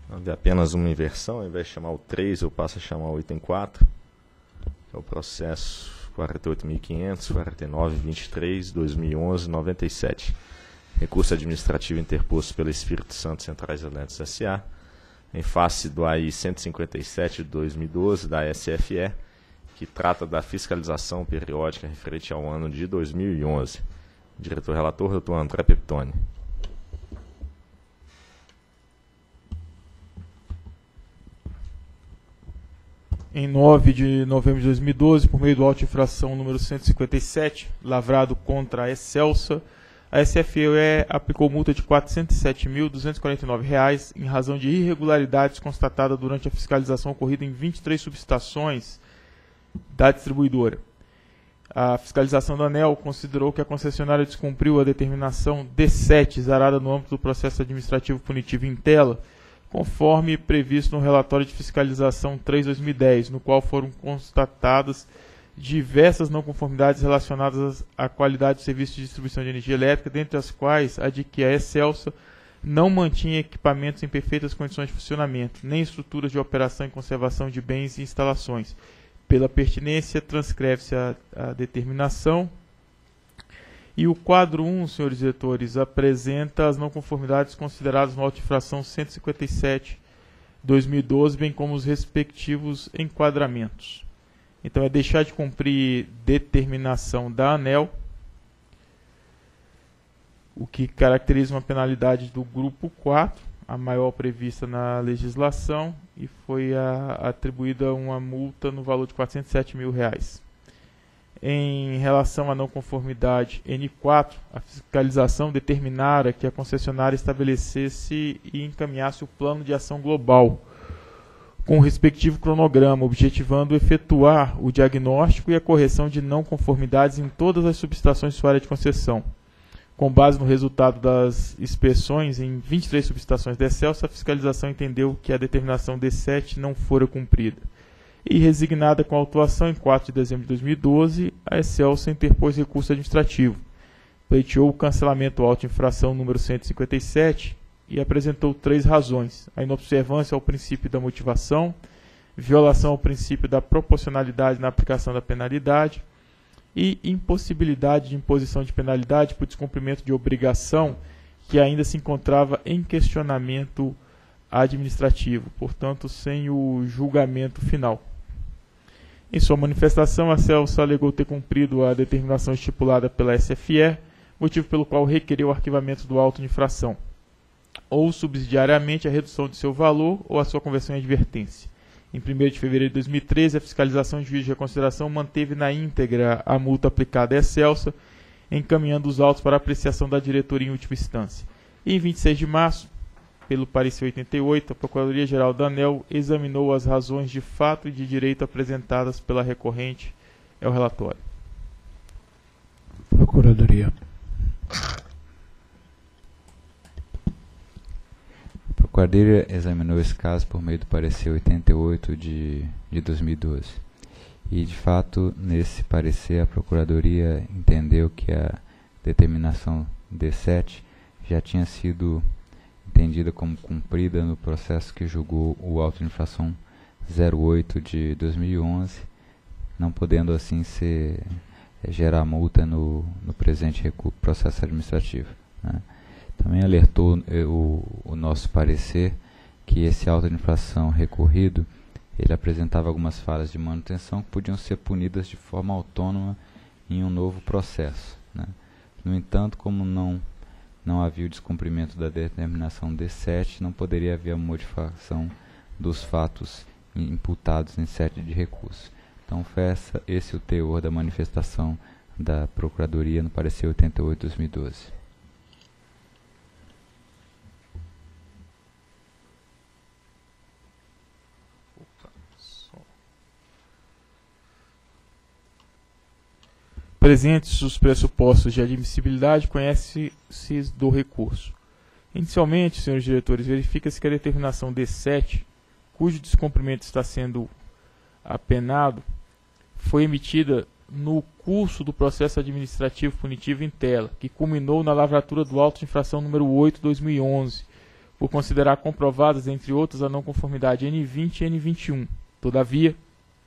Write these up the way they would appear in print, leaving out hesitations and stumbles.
Houve apenas uma inversão, ao invés de chamar o 3, eu passo a chamar o item 4, que é o processo 48.500, 49.23, 2011, 97. Recurso administrativo interposto pela Espírito Santo Centrais Elétricas S.A., em face do AI 157 de 2012, da SFE, que trata da fiscalização periódica referente ao ano de 2011. Diretor-relator, doutor André Peptoni. Em 9 de novembro de 2012, por meio do auto de infração número 157, lavrado contra a Excelsa, a SFE aplicou multa de R$ 407.249 em razão de irregularidades constatadas durante a fiscalização ocorrida em 23 subestações da distribuidora. A fiscalização da ANEEL considerou que a concessionária descumpriu a determinação D7, zarada no âmbito do processo administrativo punitivo em tela, conforme previsto no relatório de fiscalização 3/2010, no qual foram constatadas diversas não conformidades relacionadas à qualidade do serviço de distribuição de energia elétrica, dentre as quais a de que a Excelsa não mantinha equipamentos em perfeitas condições de funcionamento, nem estruturas de operação e conservação de bens e instalações. Pela pertinência, transcreve-se a determinação. E o quadro 1, senhores diretores, apresenta as não conformidades consideradas no auto de infração 157/2012, bem como os respectivos enquadramentos. Então, é deixar de cumprir determinação da ANEEL, o que caracteriza uma penalidade do grupo 4, a maior prevista na legislação, e foi atribuída uma multa no valor de R$ 407 mil. Em relação à não conformidade N4, a fiscalização determinara que a concessionária estabelecesse e encaminhasse o plano de ação global, com o respectivo cronograma, objetivando efetuar o diagnóstico e a correção de não conformidades em todas as subestações de sua área de concessão. Com base no resultado das inspeções em 23 subestações da Excelsa, a fiscalização entendeu que a determinação D7 não fora cumprida. E resignada com a autuação, em 4 de dezembro de 2012, a Excelsa interpôs recurso administrativo, pleiteou o cancelamento do auto de infração número 157 e apresentou 3 razões: a inobservância ao princípio da motivação, violação ao princípio da proporcionalidade na aplicação da penalidade e impossibilidade de imposição de penalidade por descumprimento de obrigação que ainda se encontrava em questionamento administrativo, portanto, sem o julgamento final. Em sua manifestação, a Excelsa alegou ter cumprido a determinação estipulada pela SFE, motivo pelo qual requereu o arquivamento do auto de infração, ou subsidiariamente a redução de seu valor ou a sua conversão em advertência. Em 1º de fevereiro de 2013, a fiscalização de juízo de reconsideração manteve na íntegra a multa aplicada à Excelsa, encaminhando os autos para apreciação da diretoria em última instância. E em 26 de março, pelo parecer 88, a Procuradoria-Geral da ANEEL examinou as razões de fato e de direito apresentadas pela recorrente. É o relatório. Procuradoria. A Procuradoria examinou esse caso por meio do parecer 88 de 2012. E, de fato, nesse parecer, a Procuradoria entendeu que a determinação D7 já tinha sido entendida como cumprida no processo que julgou o auto de infração 08 de 2011, não podendo assim gerar multa no presente processo administrativo, né? Também alertou o nosso parecer que esse auto de infração recorrido ele apresentava algumas falhas de manutenção que podiam ser punidas de forma autônoma em um novo processo, né? No entanto, como não havia o descumprimento da determinação D7, não poderia haver a modificação dos fatos imputados em sede de recurso. Então, foi esse o teor da manifestação da Procuradoria no parecer 88 de 2012. Presentes os pressupostos de admissibilidade, conhece-se do recurso. Inicialmente, senhores diretores, verifica-se que a determinação D7, cujo descumprimento está sendo apenado, foi emitida no curso do processo administrativo punitivo em tela, que culminou na lavratura do auto de infração número 8/2011, por considerar comprovadas, entre outras, a não conformidade N20 e N21. Todavia,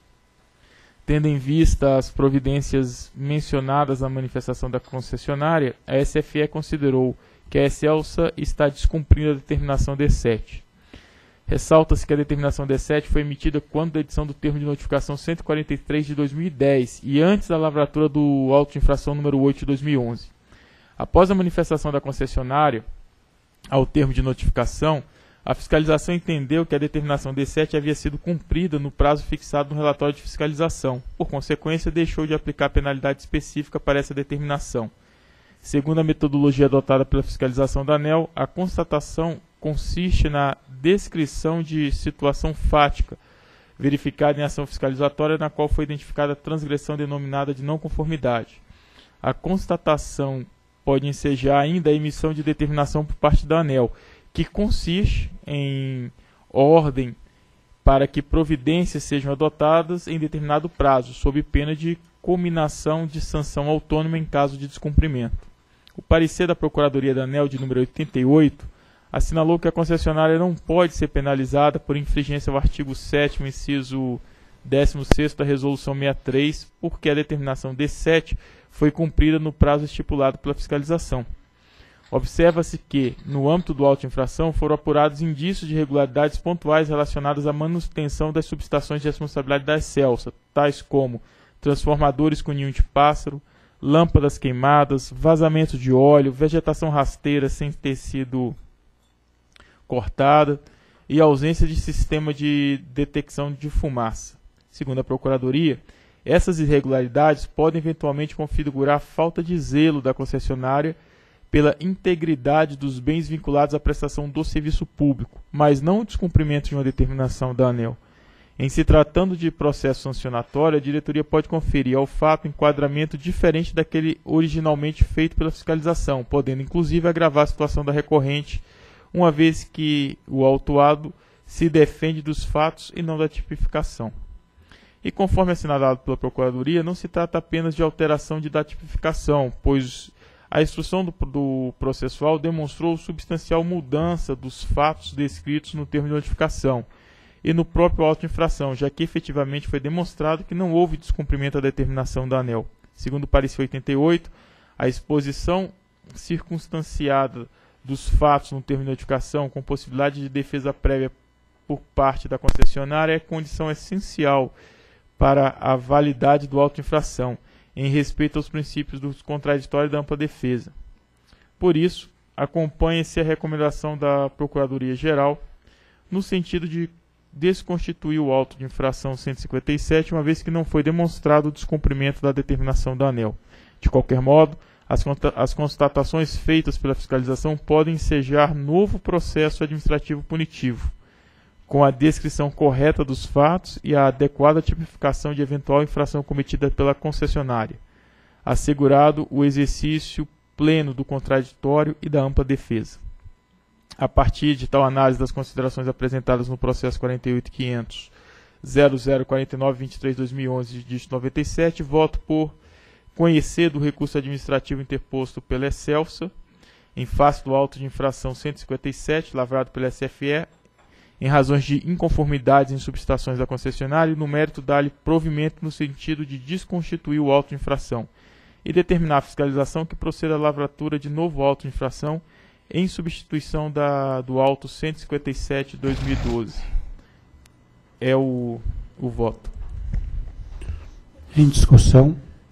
tendo em vista as providências mencionadas na manifestação da concessionária, a SFE considerou que a Excelsa está descumprindo a determinação D7. Ressalta-se que a determinação D7 foi emitida quando da edição do termo de notificação 143 de 2010 e antes da lavratura do auto de infração número 8 de 2011. Após a manifestação da concessionária ao termo de notificação, a fiscalização entendeu que a determinação D7 havia sido cumprida no prazo fixado no relatório de fiscalização. Por consequência, deixou de aplicar penalidade específica para essa determinação. Segundo a metodologia adotada pela fiscalização da ANEEL, a constatação consiste na descrição de situação fática, verificada em ação fiscalizatória na qual foi identificada a transgressão denominada de não conformidade. A constatação pode ensejar ainda a emissão de determinação por parte da ANEEL, que consiste em ordem para que providências sejam adotadas em determinado prazo, sob pena de cominação de sanção autônoma em caso de descumprimento. O parecer da Procuradoria da ANEEL de número 88 assinalou que a concessionária não pode ser penalizada por infringência ao artigo 7º, inciso 16º da Resolução 63, porque a determinação D7 foi cumprida no prazo estipulado pela fiscalização. Observa-se que, no âmbito do auto de infração, foram apurados indícios de irregularidades pontuais relacionadas à manutenção das subestações de responsabilidade da Excelsa, tais como transformadores com ninho de pássaro, lâmpadas queimadas, vazamento de óleo, vegetação rasteira sem ter sido cortada e ausência de sistema de detecção de fumaça. Segundo a Procuradoria, essas irregularidades podem eventualmente configurar falta de zelo da concessionária pela integridade dos bens vinculados à prestação do serviço público, mas não o descumprimento de uma determinação da ANEEL. Em se tratando de processo sancionatório, a diretoria pode conferir ao fato enquadramento diferente daquele originalmente feito pela fiscalização, podendo inclusive agravar a situação da recorrente, uma vez que o autuado se defende dos fatos e não da tipificação. E conforme assinalado pela Procuradoria, não se trata apenas de alteração de tipificação, pois a instrução do processual demonstrou substancial mudança dos fatos descritos no termo de notificação e no próprio auto de infração, já que efetivamente foi demonstrado que não houve descumprimento da determinação da ANEEL. Segundo o parecer 88, a exposição circunstanciada dos fatos no termo de notificação com possibilidade de defesa prévia por parte da concessionária é condição essencial para a validade do auto de infração, em respeito aos princípios do contraditório e da ampla defesa. Por isso, acompanhe-se a recomendação da Procuradoria-Geral no sentido de desconstituir o auto de infração 157, uma vez que não foi demonstrado o descumprimento da determinação da ANEEL. De qualquer modo, as constatações feitas pela fiscalização podem ensejar novo processo administrativo punitivo, com a descrição correta dos fatos e a adequada tipificação de eventual infração cometida pela concessionária, assegurado o exercício pleno do contraditório e da ampla defesa. A partir de tal análise das considerações apresentadas no processo 48.500.0049.23.2011, dígito 97, voto por conhecer do recurso administrativo interposto pela Excelsa, em face do auto de infração 157, lavrado pela SFE, em razões de inconformidades em subestações da concessionária, e no mérito dar-lhe provimento no sentido de desconstituir o auto de infração, e determinar a fiscalização que proceda à lavratura de novo auto de infração em substituição do auto 157/2012. É o voto. Em discussão.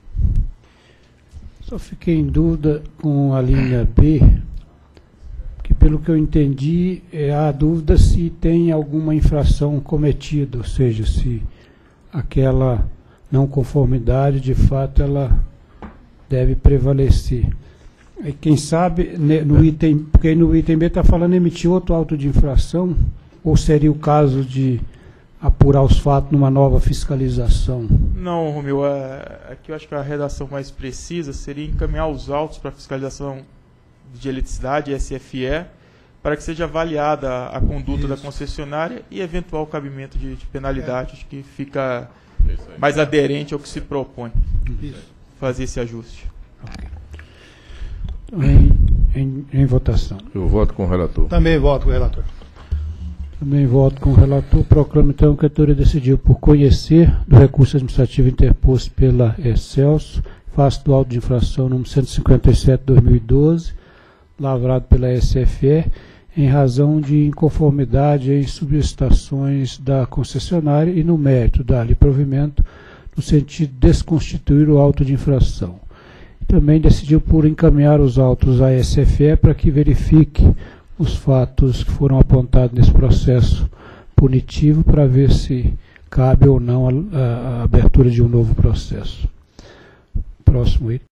Só fiquei em dúvida com a linha B, que pelo que eu entendi, há dúvida se tem alguma infração cometida, ou seja, se aquela não conformidade, de fato, ela deve prevalecer. E quem sabe, no item, porque no item B está falando emitir outro auto de infração, ou seria o caso de apurar os fatos numa nova fiscalização? Não, Romeu, aqui eu acho que a redação mais precisa seria encaminhar os autos para a fiscalização de eletricidade, SFE, para que seja avaliada a conduta da concessionária e eventual cabimento de penalidade, acho que fica mais aderente ao que se propõe fazer esse ajuste. Okay. em votação. Eu voto com o relator. Também voto com o relator. Também voto com o relator. Proclamo então que a diretoria decidiu por conhecer do recurso administrativo interposto pela Excelso, face do auto de infração número 157/2012, lavrado pela SFE, em razão de inconformidade em subestações da concessionária e no mérito dar-lhe provimento no sentido de desconstituir o auto de infração. Também decidiu por encaminhar os autos à SFE para que verifique os fatos que foram apontados nesse processo punitivo para ver se cabe ou não a abertura de um novo processo. Próximo item.